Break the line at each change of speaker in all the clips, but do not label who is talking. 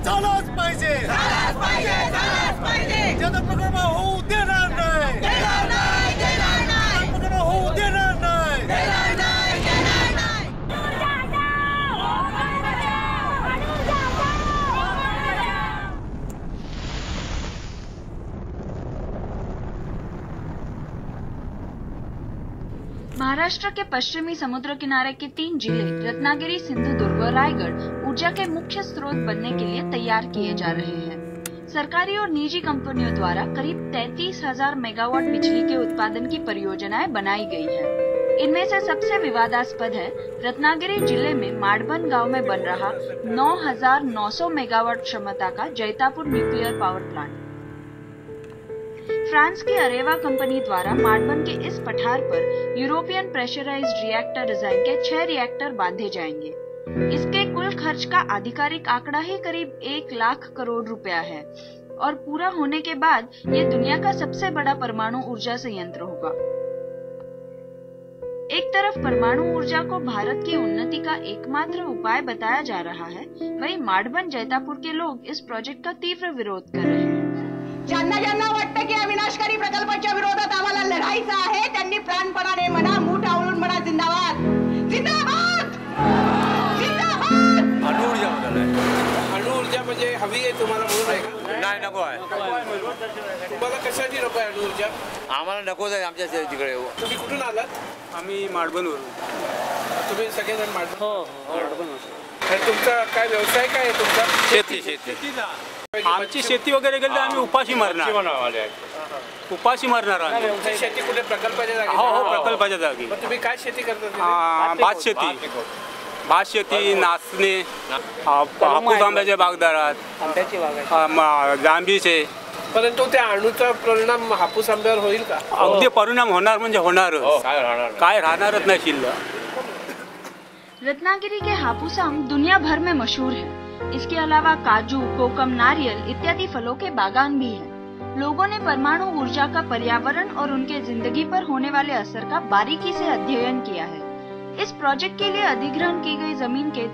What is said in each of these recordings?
झालाच पाहिजे, झालाच पाहिजे, झालाच पाहिजे। जलप्रकल्प होऊ देणार नाही, देणार नाही, देणार नाही। जलप्रकल्प होऊ देणार नाही, देणार नाही, देणार नाही।
महाराष्ट्र के पश्चिमी समुद्र किनारे के 3 जिले रत्नागिरी, सिंधुदुर्ग और रायगढ़ ऊर्जा के मुख्य स्रोत बनने के लिए तैयार किए जा रहे हैं। सरकारी और निजी कंपनियों द्वारा करीब 33,000 मेगावाट बिजली के उत्पादन की परियोजनाएं बनाई गई हैं। इनमें से सबसे विवादास्पद है रत्नागिरी जिले में माडबन गांव में बन रहा 9,900 मेगावाट क्षमता का Jaitapur nuclear power plant. France की अरेवा कंपनी द्वारा माडबन के इस पठार पर यूरोपियन प्रेशराइज्ड रिएक्टर डिजाइन के 6 रिएक्टर बांधे जाएंगे। इसके कुल खर्च का आधिकारिक आंकड़ा ही करीब 1 लाख करोड़ रुपया है और पूरा होने के बाद ये दुनिया का सबसे बड़ा परमाणु ऊर्जा संयंत्र होगा। एक तरफ परमाणु ऊर्जा को भारत की उन्नति का एकमात्र उपाय बताया जा रहा है, वहीं माडबन जैतापुर के लोग इस प्रोजेक्ट का तीव्र विरोध कर रहे हैं।
ज्यांना ज्यांना वाटतं की अविनाशकारी प्रकल्पाच्या विरोधात आम्हाला लढायचं आहे त्यांनी प्राणपणाने म्हणा, मूठ आवळून म्हणा, जिंदाबाद, जिंदाबाद, जिंदाबाद।
अणुऊर्जा अणुऊर्जा म्हणजे हवी आहे तुम्हाला म्हणून आहे का? नाही, नको आहे। तुम्हाला कशाची नको आहे अणुऊर्जा? आम्हाला नकोच आहे आमच्या तिकडे। तुम्ही कुठून आलात? आम्ही माडबनवरून। तुम्ही सगळेजण माडबन? हो, माडबन। तुमचा काय व्यवसाय काय आहे तुमचा? शेती।
आमची शेती वगैरे गेली आम्ही उपाशी मरणार, उपाशी मरणार आम्ही।
शेती कुठे प्रकल्पाच्या जागी?
हो हो, प्रकल्पाच्या जागी।
तुम्ही काय शेती करता?
भात शेती, नाचणे, हापूस आंब्याच्या बागदारात, जांभीचे।
परंतु त्या अणूचा परिणाम हापूस आंब्यावर होईल का?
अगदी परिणाम होणार म्हणजे होणार, काय राहणारच नाही शिल्लक।
रत्नागिरी के हापूस आम दुनिया भर में मशहूर है। इसके अलावा काजू, कोकम, नारियल इत्यादि फलों के बागान भी हैं। लोगों ने परमाणु ऊर्जा का पर्यावरण और उनके जिंदगी पर होने वाले असर का बारीकी से अध्ययन किया है। इस प्रोजेक्ट के लिए अधिग्रहण की गई जमीन के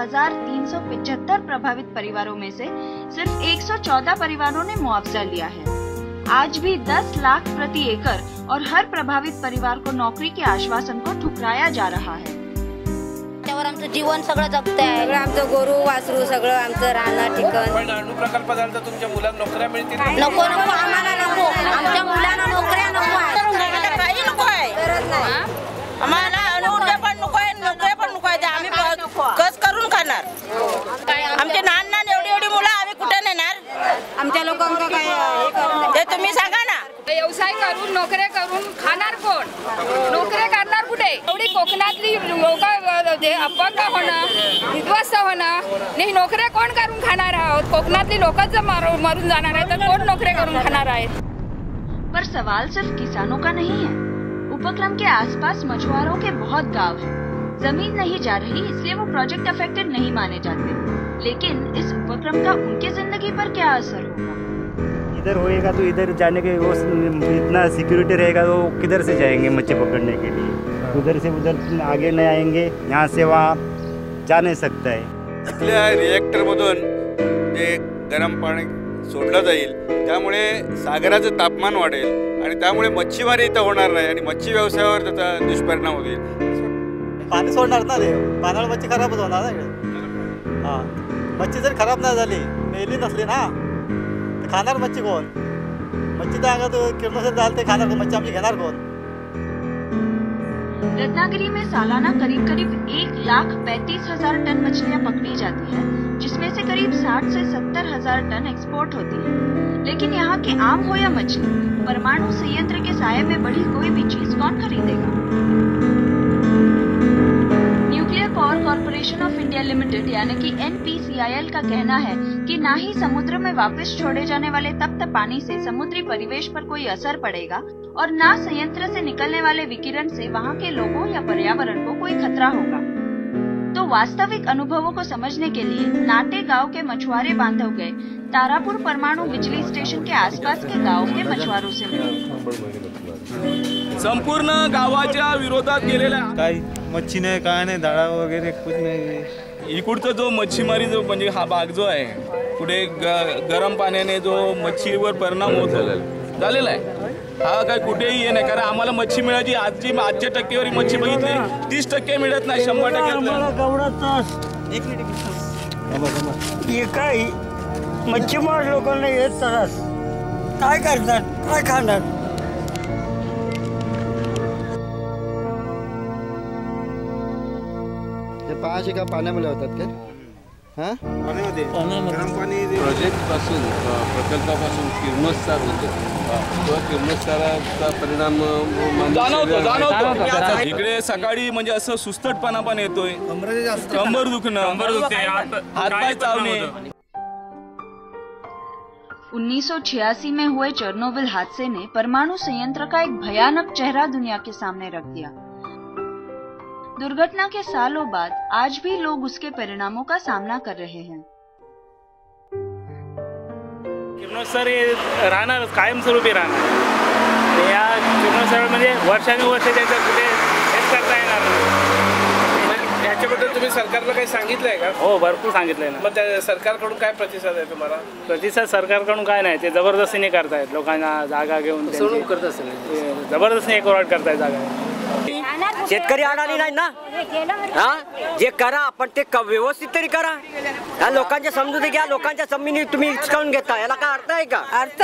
2,375 प्रभावित परिवारों में से सिर्फ 114 परिवारों ने मुआवजा लिया है। आज भी 10 लाख प्रति एकड़ और हर प्रभावित परिवार को नौकरी के आश्वासन को ठुकराया जा रहा है।
आमचं जीवन सगळं जगतंय, सगळं आमचं गोरू वासरू सगळं आमचं राहणं ठिकाण।
पण अणु प्रकल्प झाला तर तुमच्या मुलांना नोकऱ्या मिळतील?
नको नको, आम्हाला नको, आमच्या मुलांना नोकऱ्या नको आहे,
काही नको आहे, आम्हाला अणुऊर्जा पण नको आहे, नोकऱ्या पण नको आहे। आम्ही कस करून खाणार? आमचे लहान एवढी एवढी मुलं आम्ही कुठे नेणार?
आमच्या लोकांना काय
ते तुम्ही सांगा ना।
व्यवसाय करून नोकऱ्या करून खाणार कोण? नोकऱ्या करणार कुठे? एवढी कोकणातली लोक अपंग होणं, विध्वस्त होणं, नाही नोकऱ्या कोण करून खाणार आहोत? कोकणातली लोकच जर मरून जाणार आहे तर कोण नोकऱ्या करून खाणार आहेत?
पर सवाल सिर्फ किसानों का नहीं है। उपक्रम के आसपास मछुआरों के बहुत गांव हैं। जमीन नहीं जा रही इसलिए वो प्रोजेक्ट अफेक्टेड नहीं माने जाते, लेकिन इस उपक्रम का उनकी जिंदगी पर क्या असर होगा?
इधर होएगा तो इधर जाने के वो इतना सिक्योरिटी रहेगा तो किधर से जाएंगे मच्छी पकड़ने के लिए? उधर से उधर आगे नहीं आएंगे, यहाँ से वहाँ जा नहीं सकता है।
आपल्या रिएक्टरमधून जे गरम पाणी सोडलं जाईल त्यामुळे सागराचं तापमान वाढेल आणि त्यामुळे मच्छीमारी इथं होणार नाही आणि मच्छी व्यवसायावर त्याचा दुष्परिणाम होईल।
पाणी सोडणार ना, ते पाण्याला मच्छी खराबच होणार ना। हां, मच्छी जर खराब नाही झाली, मेली नसली ना, तर खाणार मच्छी कोण? मच्छी तर अंगात किरणोत्सव झालं ते खाणार कोण? मच्छी आमची घेणार कोण?
रत्नागिरी में सालाना करीब 1,35,000 टन मछलियां पकड़ी जाती है, जिसमें से करीब 60 से 70,000 टन एक्सपोर्ट होती है। लेकिन यहाँ की आम हो या मछली, परमाणु संयंत्र के साये में बढ़ी कोई भी चीज कौन खरीदेगा? Nuclear Power Corporation of India Limited यानी कि NPCIL का कहना है कि ना ही समुद्र में वापस छोड़े जाने वाले तप्त पानी से समुद्री परिवेश पर कोई असर पड़ेगा और न संयंत्र से निकलने वाले विकिरण से वहाँ के लोगों या पर्यावरण को कोई खतरा होगा। तो वास्तविक अनुभवों को समझने के लिए नाटे गांव के मछुआरे बांधव गए तारापुर परमाणु बिजली स्टेशन के आसपास के गांव के मछुआरों से मिले।
संपूर्ण गावाच्या विरोधात गेलेल्या
काही मच्छी नाही, काय नाही, धाडा वगैरे कुछ नाही,
इकडचा जो मच्छीमारी जो म्हणजे हा भाग जो आहे पुढे गरम पाण्याने जो मच्छीवर परिणाम झालेला आहे हा काय कुठेही हे नाही. कारण आम्हाला मच्छी मिळायची आजच्या टक्केवारी मच्छी बघितली 30% मिळत नाही
100%. काय मच्छीमार लोकांना येत त्रास काय करतात काय खाणार.
पाण्याचे का पाण्यामध्ये होतात काय
पाण्यामध्ये गरम पाणी प्रोजेक्टपासून प्रकल्पापासून किरणोत्सार होतो किंवा किरणोत्साराचा परिणाम
जाणवतो. इकडे सकाळी म्हणजे असं सुस्तटपणा पण येतोय, कंबर दुखणं, हातपाय चावणे.
1986 में हुए चेरनोबिल हादसे ने परमाणु संयंत्र का एक भयानक चेहरा दुनिया के सामने रख दिया। दुर्घटना के सालों बाद आज भी लोग उसके परिणामों का सामना कर रहे हैं।
किरणोत्सर राहणार कायमस्वरूपी राहणार। या किरणोत्सर म्हणजे वर्षानुवर्ष त्याचा कुठे हेच करता येणार नाही।
याच्याबद्दल तुम्ही सरकारला काही सांगितलंय का?
हो, भरपूर सांगितलंय ना।
मग त्या सरकारकडून काय प्रतिसाद आहे तुम्हाला?
प्रतिसाद सरकारकडून काय नाही, ते जबरदस्तीने करतायत, लोकांना जागा घेऊन जबरदस्तीने एकवट करतायत जागा।
शेतकरी अडाणी नाही ना, हा जे करा पण ते व्यवस्थित तरी करा। या लोकांच्या समजुती घ्या, लोकांच्या जमिनी तुम्ही हिसकावून घेता, याला काय अर्थ आहे का?
अर्थ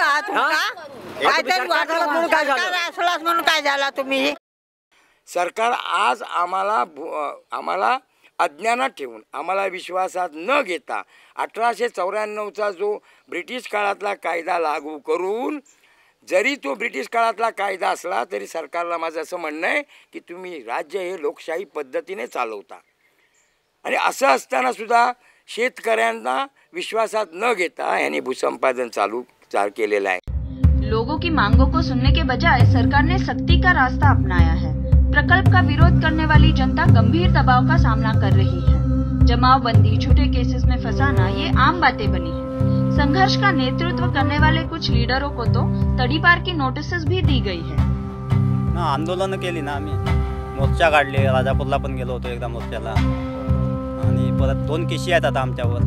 म्हणून काय झाला तुम्ही?
सरकार आज आम्हाला अज्ञानात ठेवून, आम्हाला विश्वासात न घेता 1894चा जो ब्रिटिश काळातला कायदा लागू करून, जरी तो ब्रिटिश काळातला कायदा असला तरी सरकारला माझं असं म्हणणं आहे की तुम्ही राज्य हे लोकशाही पद्धतीने चालवता, आणि असं असताना सुद्धा शेतकऱ्यांना विश्वासात न घेता याने भूसंपादन चालू केलेलं आहे।
लोगों की मांगों को सुनने के बजाय सरकार ने सख्ती का रास्ता अपनाया है। प्रकल्प का विरोध करने वाली जनता गंभीर दबाव का सामना कर रही है। जमावबंदी, झूठे केसेस में फंसाना ये आम बातें बनी है। संघर्ष का नेतृत्व करने वाले कुछ लीडरों को तो तडीपार की नोटिसेस भी दी गई है।
आंदोलन केली ना, आम्ही मोर्चा काढले, राजापूरला पण गेलो होतो एकदा मोर्चाला, आणि परत 2 केसी आहेत आता आमच्यावर।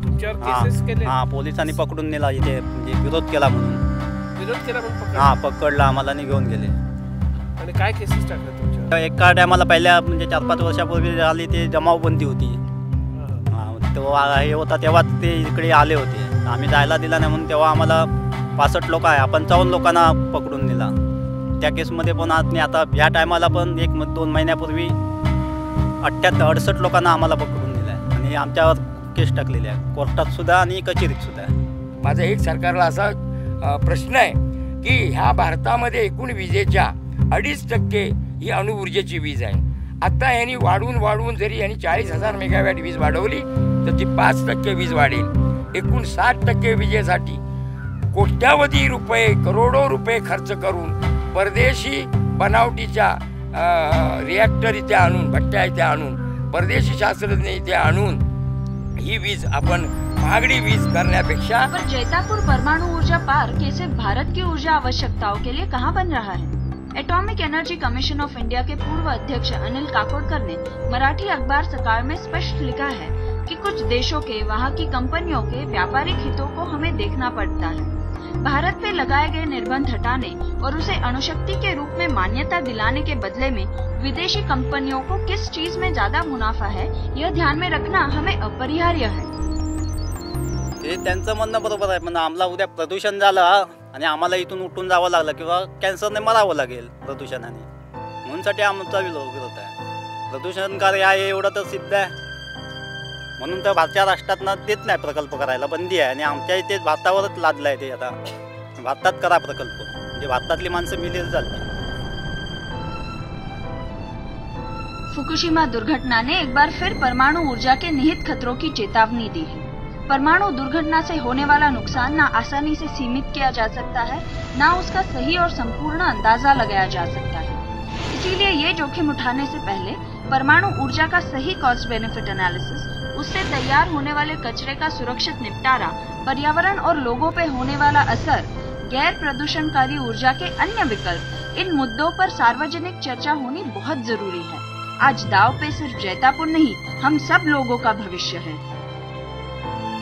हा, पोलिसांनी पकडून नेला, इथे म्हणजे विरोध केला म्हणून। हा, पकडला आम्हाला आणि घेऊन गेले।
आणि काय केसेस टाकल्या तुमच्या?
एका टायमाला पहिल्या म्हणजे 4-5 वर्षापूर्वी झाली ते जमावबंदी होती, तेव्हा हे होता, तेव्हा ते इकडे आले होते, आम्ही जायला दिला नाही म्हणून तेव्हा आम्हाला 65 लोक आहे, 55 लोकांना पकडून नेला त्या केसमध्ये पण। आता ह्या टायमाला पण 1-2 महिन्यापूर्वी 68 लोकांना आम्हाला पकडून नेलं आहे, आणि आमच्यावर केस टाकलेली आहे कोर्टात सुद्धा आणि कचेरीत सुद्धा।
माझा एक सरकारला असा प्रश्न आहे की ह्या भारतामध्ये एकूण विजेच्या 2.5% ही अणुऊर्जेची वीज आहे। आता यांनी वाढवून जरी यांनी 40,000 मेगावॅट वीज वाढवली तर ती 5% वीज वाढेल। एकूण 60% विजेसाठी कोट्यावधी रुपये, करोडो रुपये खर्च करून परदेशी बनावटीच्या रिॲक्टर इथे आणून, भट्ट्या इथे आणून, परदेशी शास्त्रज्ञ इथे आणून ही वीज आपण महागडी वीज करण्यापेक्षा।
पर जैतापुर परमाणु ऊर्जा पार्क कैसे भारत की ऊर्जा आवश्यकताओं के लिए कहाँ बन रहा है? Atomic Energy Commission of India के पूर्व अध्यक्ष अनिल काकोडकर ने मराठी अखबार सकाळ में स्पष्ट लिखा है कि कुछ देशों के, वहाँ की कंपनियों के व्यापारिक हितों को हमें देखना पड़ता है। भारत पे लगाए गए निर्बंध हटाने और उसे अणुशक्ति के रूप में मान्यता दिलाने के बदले में विदेशी कंपनियों को किस चीज में ज्यादा मुनाफा है, यह ध्यान में रखना हमें अपरिहार्य है।
हे त्यांचं म्हणणं बरोबर आहे, पण आम्हाला उद्या प्रदूषण झालं आणि आम्हाला इथून उठून जावं लागलं किंवा कॅन्सरने मरावं लागेल प्रदूषणाने, म्हणूनसाठी आमचा विरोध आहे। प्रदूषणकारी आहे एवढं तर सिद्ध आहे, म्हणून तर भारतीय राष्ट्रातनं देत नाही प्रकल्प करायला, बंदी आहे, आणि आमच्या इथे भारतावरच लादलं आहे ते। आता भारतात करा प्रकल्प, म्हणजे भारतातली माणसं मिळेल चालते।
फुकुशिमा दुर्घटना ने एक बार फिर परमाणु ऊर्जा के निहित खतरों की चेतावनी दी है। परमाणु दुर्घटना से होने वाला नुकसान न आसानी से सीमित किया जा सकता है, न उसका सही और संपूर्ण अंदाजा लगाया जा सकता है। इसीलिए ये जोखिम उठाने से पहले परमाणु ऊर्जा का सही कॉस्ट बेनिफिट एनालिसिस, उससे तैयार होने वाले कचरे का सुरक्षित निपटारा, पर्यावरण और लोगों पे होने वाला असर, गैर प्रदूषणकारी ऊर्जा के अन्य विकल्प, इन मुद्दों पर सार्वजनिक चर्चा होनी बहुत जरूरी है। आज दाव पे सिर्फ जैतापुर नहीं, हम सब लोगों का भविष्य है।